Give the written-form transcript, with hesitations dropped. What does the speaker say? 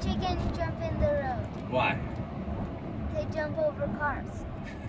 chickens jump in the road. Why? They jump over cars.